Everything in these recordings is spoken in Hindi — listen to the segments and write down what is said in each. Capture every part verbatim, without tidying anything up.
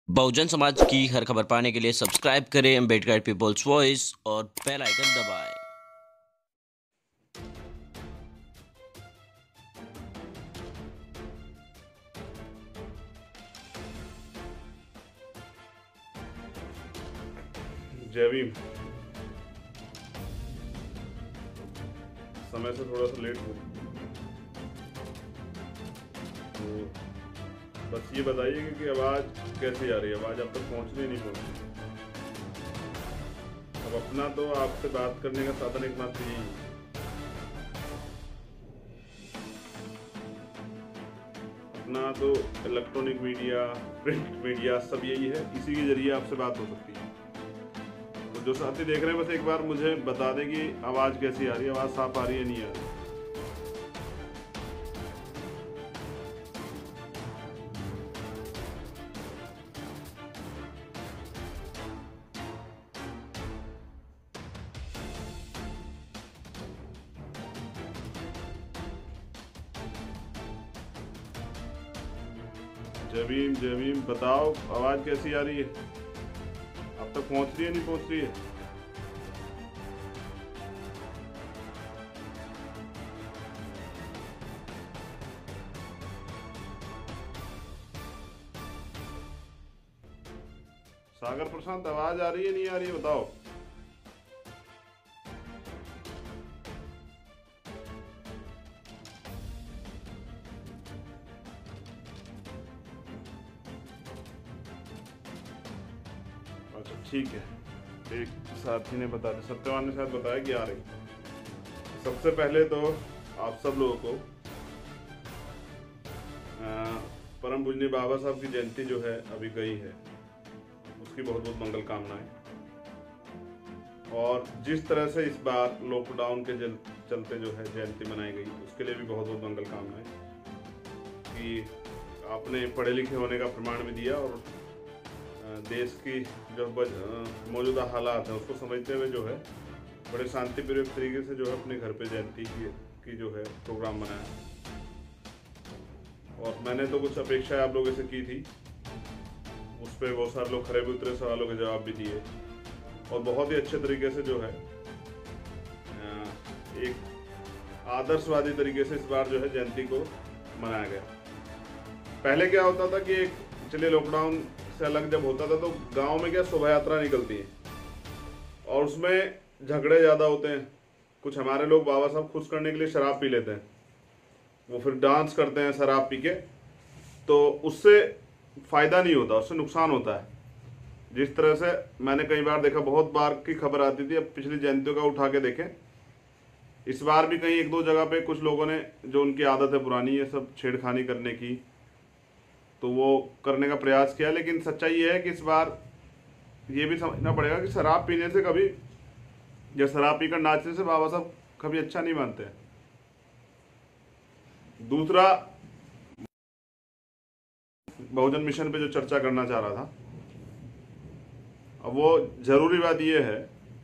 बहुजन समाज की हर खबर पाने के लिए सब्सक्राइब करें अम्बेडकर पीपल्स वॉइस और बेल आइकन दबाएं। जय भीम। समय से थोड़ा सा लेट हो तो बस ये बताइए कि आवाज़ कैसी आ रही है। आवाज़ अब तक पहुंचनी नहीं पहुंची। अब अपना तो आपसे बात करने का साधन एकमात्र यही है। अपना तो इलेक्ट्रॉनिक मीडिया, प्रिंट मीडिया सब यही है। इसी के जरिए आपसे बात हो सकती है। तो जो साथी देख रहे हैं बस एक बार मुझे बता दें कि आवाज़ कैसी आ रही है, आवाज़ साफ आ रही है नहीं आ रही। जय भीम जय भीम। बताओ आवाज़ कैसी आ रही है, अब तक पहुंच रही है नहीं पहुंच रही है? सागर प्रशांत आवाज आ रही है नहीं आ रही है बताओ। अच्छा ठीक है, एक साथी ने बता दिया, सत्यवान ने शायद बताया कि आ रही। सबसे पहले तो आप सब लोगों को आ, परम पूजनीय बाबा साहब की जयंती जो है अभी गई है, उसकी बहुत बहुत मंगल कामनाएं। और जिस तरह से इस बार लॉकडाउन के चलते जो है जयंती मनाई गई, उसके लिए भी बहुत बहुत मंगल कामनाएं कि आपने पढ़े लिखे होने का प्रमाण भी दिया और देश की जो मौजूदा हालात है उसको समझते हुए जो है बड़े शांतिपूर्वक तरीके से जो है अपने घर पे जयंती की, की जो है प्रोग्राम बनाया। और मैंने तो कुछ अपेक्षाएं आप लोगों से की थी, उस पर बहुत सारे लोग खरे भी उतरे, सवालों के जवाब भी दिए और बहुत ही अच्छे तरीके से जो है एक आदर्शवादी तरीके से इस बार जो है जयंती को मनाया गया। पहले क्या होता था कि एक चलिए लॉकडाउन से अलग जब होता था तो गांव में क्या शोभा यात्रा निकलती है और उसमें झगड़े ज़्यादा होते हैं। कुछ हमारे लोग बाबा साहब खुश करने के लिए शराब पी लेते हैं, वो फिर डांस करते हैं शराब पी के, तो उससे फ़ायदा नहीं होता, उससे नुकसान होता है। जिस तरह से मैंने कई बार देखा, बहुत बार की खबर आती थी, अब पिछली जयंतियों का उठा के देखें, इस बार भी कहीं एक दो जगह पे कुछ लोगों ने, जो उनकी आदत है पुरानी है सब छेड़खानी करने की, तो वो करने का प्रयास किया। लेकिन सच्चाई ये है कि इस बार ये भी समझना पड़ेगा कि शराब पीने से कभी, या शराब पीकर नाचने से बाबा साहब कभी अच्छा नहीं मानते। दूसरा, बहुजन मिशन पे जो चर्चा करना चाह रहा था, अब वो जरूरी बात यह है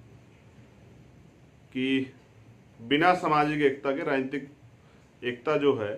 कि बिना सामाजिक एकता के राजनीतिक एकता जो है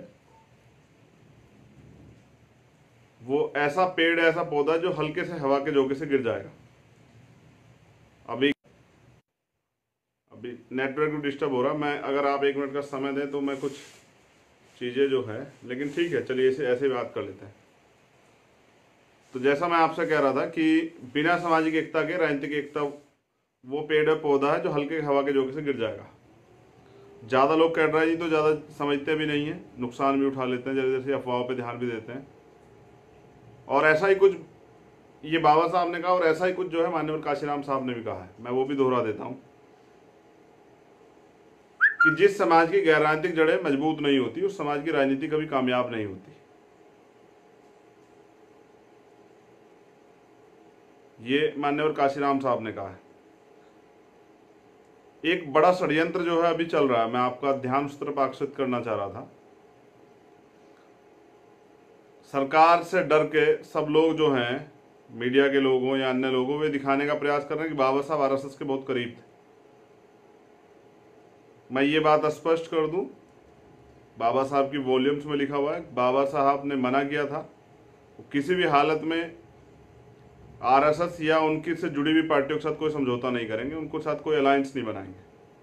वो ऐसा पेड़, ऐसा पौधा जो हल्के से हवा के झोंके से गिर जाएगा। अभी अभी नेटवर्क डिस्टर्ब हो रहा, मैं अगर आप एक मिनट का समय दें तो मैं कुछ चीज़ें जो है, लेकिन ठीक है चलिए इसे ऐसे बात कर लेते हैं। तो जैसा मैं आपसे कह रहा था कि बिना सामाजिक एकता के राजनीतिक एकता वो पेड़ है, पौधा है जो हल्के हवा के झोंके से गिर जाएगा। ज़्यादा लोग कह रहे हैं जी तो ज़्यादा समझते भी नहीं है, नुकसान भी उठा लेते हैं, जैसे जैसे अफवाहों पे ध्यान भी देते हैं। और ऐसा ही कुछ ये बाबा साहब ने कहा और ऐसा ही कुछ जो है माननीय काशीराम साहब ने भी कहा है, मैं वो भी दोहरा देता हूँ कि जिस समाज की गैर राजनीतिक जड़ें मजबूत नहीं होती उस समाज की राजनीति कभी कामयाब नहीं होती। ये माननीय काशीराम साहब ने कहा है। एक बड़ा षड्यंत्र जो है अभी चल रहा है, मैं आपका ध्यान उस तरफ आकर्षित करना चाह रहा था। सरकार से डर के सब लोग जो हैं, मीडिया के लोग हों या अन्य लोग हों, वे दिखाने का प्रयास कर रहे हैं कि बाबा साहब आरएसएस के बहुत करीब थे। मैं ये बात स्पष्ट कर दूं, बाबा साहब की वॉल्यूम्स में लिखा हुआ है, बाबा साहब ने मना किया था किसी भी हालत में आरएसएस या उनकी से जुड़ी हुई पार्टियों के साथ कोई समझौता नहीं करेंगे, उनको साथ कोई अलायंस नहीं बनाएंगे।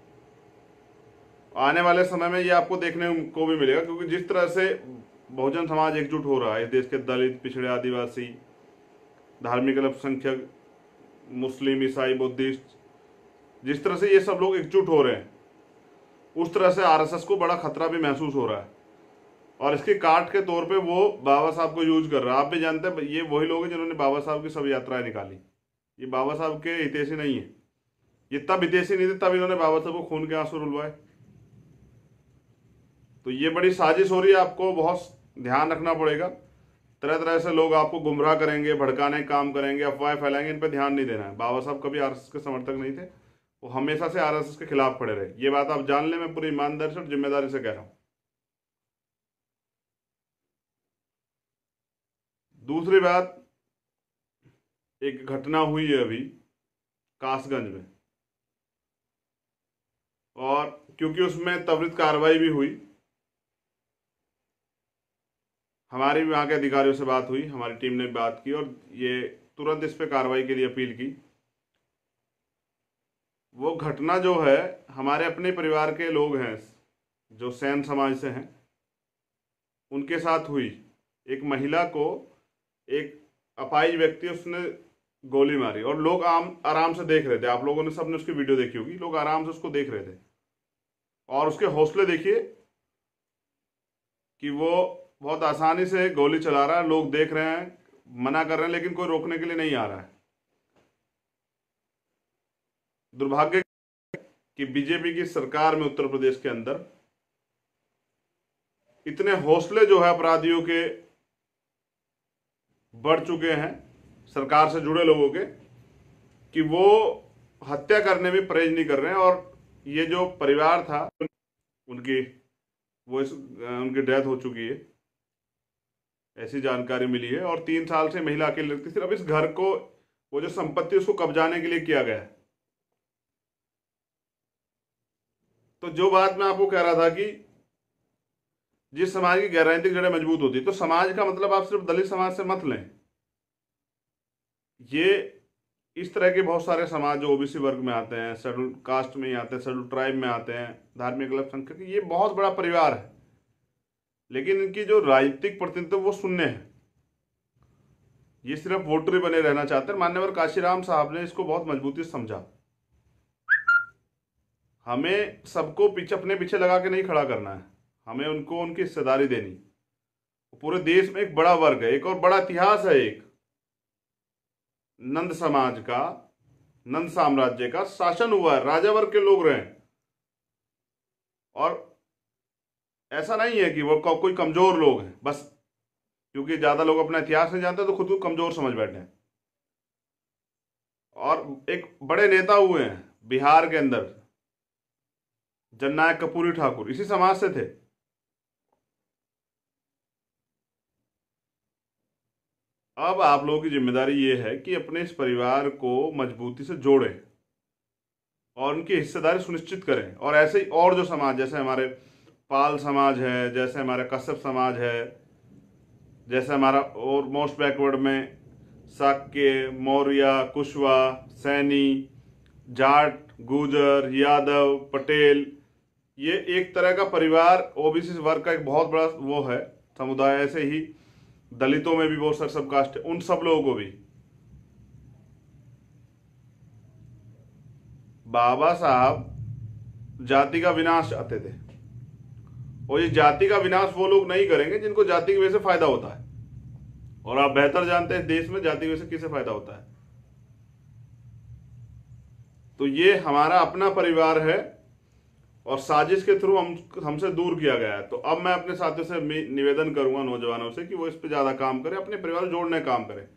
आने वाले समय में ये आपको देखने को भी मिलेगा, क्योंकि जिस तरह से बहुजन समाज एकजुट हो रहा है, इस देश के दलित, पिछड़े, आदिवासी, धार्मिक अल्पसंख्यक, मुस्लिम, ईसाई, बुद्धिस्ट, जिस तरह से ये सब लोग एकजुट हो रहे हैं, उस तरह से आरएसएस को बड़ा खतरा भी महसूस हो रहा है और इसके काट के तौर पे वो बाबा साहब को यूज कर रहा है। आप भी जानते हैं ये वही लोग हैं जिन्होंने बाबा साहब की सब यात्राएं निकाली। ये बाबा साहब के हितैषी नहीं है, ये तब हितैषी नहीं थे तब इन्होंने बाबा साहब को खून के आंसू रुलवाए। तो ये बड़ी साजिश हो रही है, आपको बहुत ध्यान रखना पड़ेगा। तरह तरह से लोग आपको गुमराह करेंगे, भड़काने काम करेंगे, अफवाहें फैलाएंगे, इन पर ध्यान नहीं देना है। बाबा साहब कभी आरएसएस के समर्थक नहीं थे, वो हमेशा से आरएसएस के खिलाफ खड़े रहे। ये बात आप जान लें, मैं पूरी ईमानदारी से और जिम्मेदारी से कह रहा हूं। दूसरी बात, एक घटना हुई है अभी कासगंज में, और क्योंकि उसमें त्वरित कार्रवाई भी हुई, हमारी वहां के अधिकारियों से बात हुई, हमारी टीम ने बात की और ये तुरंत इस पे कार्रवाई के लिए अपील की। वो घटना जो है, हमारे अपने परिवार के लोग हैं जो सैन समाज से हैं, उनके साथ हुई। एक महिला को एक अपाहिज व्यक्ति उसने गोली मारी और लोग आम आराम से देख रहे थे। आप लोगों ने सबने उसकी वीडियो देखी होगी, लोग आराम से उसको देख रहे थे और उसके हौसले देखिए कि वो बहुत आसानी से गोली चला रहा है। लोग देख रहे हैं, मना कर रहे हैं, लेकिन कोई रोकने के लिए नहीं आ रहा है। दुर्भाग्य कि बीजेपी की सरकार में उत्तर प्रदेश के अंदर इतने हौसले जो है अपराधियों के बढ़ चुके हैं, सरकार से जुड़े लोगों के, कि वो हत्या करने में परहेज नहीं कर रहे हैं। और ये जो परिवार था उनकी वो इस, उनकी डेथ हो चुकी है, ऐसी जानकारी मिली है। और तीन साल से महिला अकेली रहती, सिर्फ इस घर को, वो जो संपत्ति उसको कब्जाने के लिए किया गया है। तो जो बात मैं आपको कह रहा था कि जिस समाज की राजनीतिक जड़ें मजबूत होती है, तो समाज का मतलब आप सिर्फ दलित समाज से मत लें। ये इस तरह के बहुत सारे समाज जो ओबीसी वर्ग में आते हैं, शेड्यूल कास्ट में ही आते हैं, शेड्यूल ट्राइब में आते हैं, धार्मिक अल्पसंख्यक, ये बहुत बड़ा परिवार है, लेकिन इनकी जो राजनीतिक प्रतिनिधित्व वो शून्य है। ये सिर्फ वोटर ही बने रहना चाहते हैं। मान्यवर काशीराम साहब ने इसको बहुत मजबूती से समझा। हमें सबको पीछे अपने पीछे लगा के नहीं खड़ा करना है, हमें उनको उनकी हिस्सेदारी देनी। पूरे देश में एक बड़ा वर्ग है, एक और बड़ा इतिहास है, एक नंद समाज का, नंद साम्राज्य का शासन हुआ है, राजा वर्ग के लोग रहे। और ऐसा नहीं है कि वो कोई कमजोर लोग हैं, बस क्योंकि ज्यादा लोग अपना इतिहास नहीं जानते तो खुद को कमजोर समझ बैठे हैं। और एक बड़े नेता हुए हैं बिहार के अंदर, जननायक कर्पूरी ठाकुर इसी समाज से थे। अब आप लोगों की जिम्मेदारी ये है कि अपने इस परिवार को मजबूती से जोड़ें और उनकी हिस्सेदारी सुनिश्चित करें। और ऐसे ही और जो समाज, जैसे हमारे पाल समाज है, जैसे हमारे कश्यप समाज है, जैसे हमारा और मोस्ट बैकवर्ड में शाक्य, मौर्य, कुशवा, सैनी, जाट, गुर्जर, यादव, पटेल, ये एक तरह का परिवार ओबीसी वर्ग का एक बहुत बड़ा वो है समुदाय। ऐसे ही दलितों में भी बहुत सारे सब कास्ट है, उन सब लोगों को भी बाबा साहब जाति का विनाश चाहते थे। और ये जाति का विनाश वो लोग नहीं करेंगे जिनको जाति की वजह से फायदा होता है। और आप बेहतर जानते हैं देश में जाति की वजह से किसे फायदा होता है। तो ये हमारा अपना परिवार है और साजिश के थ्रू हम हमसे दूर किया गया है। तो अब मैं अपने साथियों से निवेदन करूंगा, नौजवानों से, कि वो इस पे ज्यादा काम करें, अपने परिवार जोड़ने का काम करें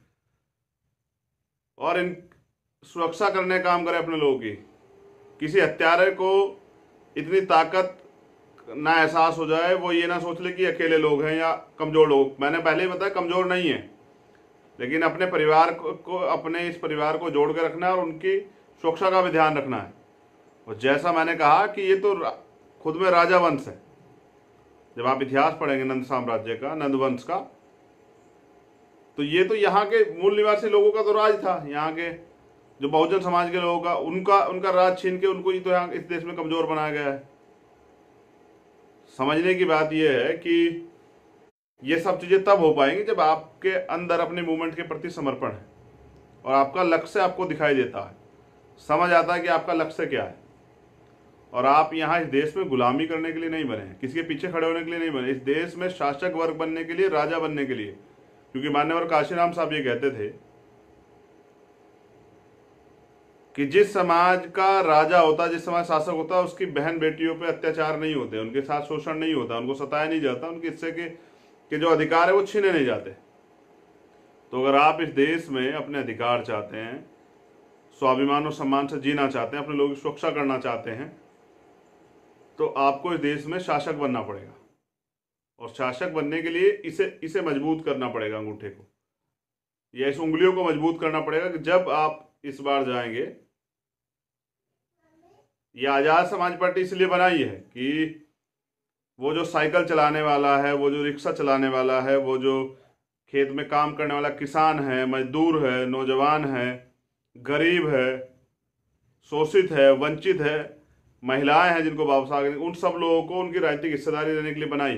और इन सुरक्षा करने का काम करें अपने लोगों की। किसी हत्यारे को इतनी ताकत ना एहसास हो जाए, वो ये ना सोच ले कि अकेले लोग हैं या कमजोर लोग। मैंने पहले ही बताया कमजोर नहीं है, लेकिन अपने परिवार को, अपने इस परिवार को जोड़ के रखना है और उनकी सुरक्षा का भी ध्यान रखना है। और जैसा मैंने कहा कि ये तो खुद में राजा वंश है। जब आप इतिहास पढ़ेंगे नंद साम्राज्य का, नंद वंश का, तो ये तो यहाँ के मूल निवासी लोगों का तो राज था, यहाँ के जो बहुजन समाज के लोगों का, उनका उनका राज छीन के उनको ही तो यहाँ इस देश में कमजोर बनाया गया है। समझने की बात यह है कि ये सब चीजें तब हो पाएंगी जब आपके अंदर अपने मूवमेंट के प्रति समर्पण है और आपका लक्ष्य आपको दिखाई देता है, समझ आता है कि आपका लक्ष्य क्या है। और आप यहाँ इस देश में गुलामी करने के लिए नहीं बने हैं, किसी के पीछे खड़े होने के लिए नहीं बने, इस देश में शासक वर्ग बनने के लिए, राजा बनने के लिए। क्योंकि मान्यवर काशीराम साहब ये कहते थे कि जिस समाज का राजा होता, जिस समाज शासक होता, उसकी बहन बेटियों पे अत्याचार नहीं होते, उनके साथ शोषण नहीं होता, उनको सताया नहीं जाता, उनके हिस्से के, के जो अधिकार है वो छीने नहीं जाते। तो अगर आप इस देश में अपने अधिकार चाहते हैं, स्वाभिमान और सम्मान से जीना चाहते हैं, अपने लोगों की सुरक्षा करना चाहते हैं, तो आपको इस देश में शासक बनना पड़ेगा। और शासक बनने के लिए इसे इसे मजबूत करना पड़ेगा, अंगूठे को या इस उंगलियों को मजबूत करना पड़ेगा कि जब आप इस बार जाएंगे, यह आजाद समाज पार्टी इसलिए बनाई है कि वो जो साइकिल चलाने वाला है, वो जो रिक्शा चलाने वाला है, वो जो खेत में काम करने वाला किसान है, मजदूर है, नौजवान है, गरीब है, शोषित है, वंचित है, महिलाएं हैं जिनको वापस आ गए, उन सब लोगों को उनकी राजनीतिक हिस्सेदारी देने के लिए बनाई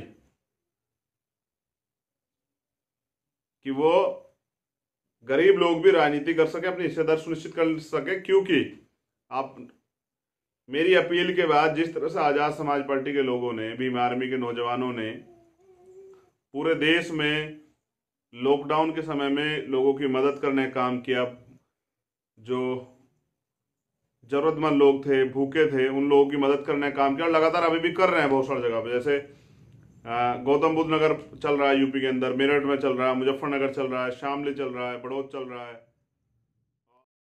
कि वो गरीब लोग भी राजनीति कर सके, अपनी हिस्सेदारी सुनिश्चित कर सके। क्योंकि आप मेरी अपील के बाद जिस तरह से आजाद समाज पार्टी के लोगों ने, भीम आर्मी के नौजवानों ने पूरे देश में लॉकडाउन के समय में लोगों की मदद करने का काम किया, जो जरूरतमंद लोग थे, भूखे थे, उन लोगों की मदद करने का काम किया, और लगातार अभी भी कर रहे हैं बहुत सारी जगह पे। जैसे गौतम बुद्ध नगर चल रहा है यूपी के अंदर, मेरठ में चल रहा है, मुजफ्फरनगर चल रहा है, शामली चल रहा है, बड़ौद चल रहा है,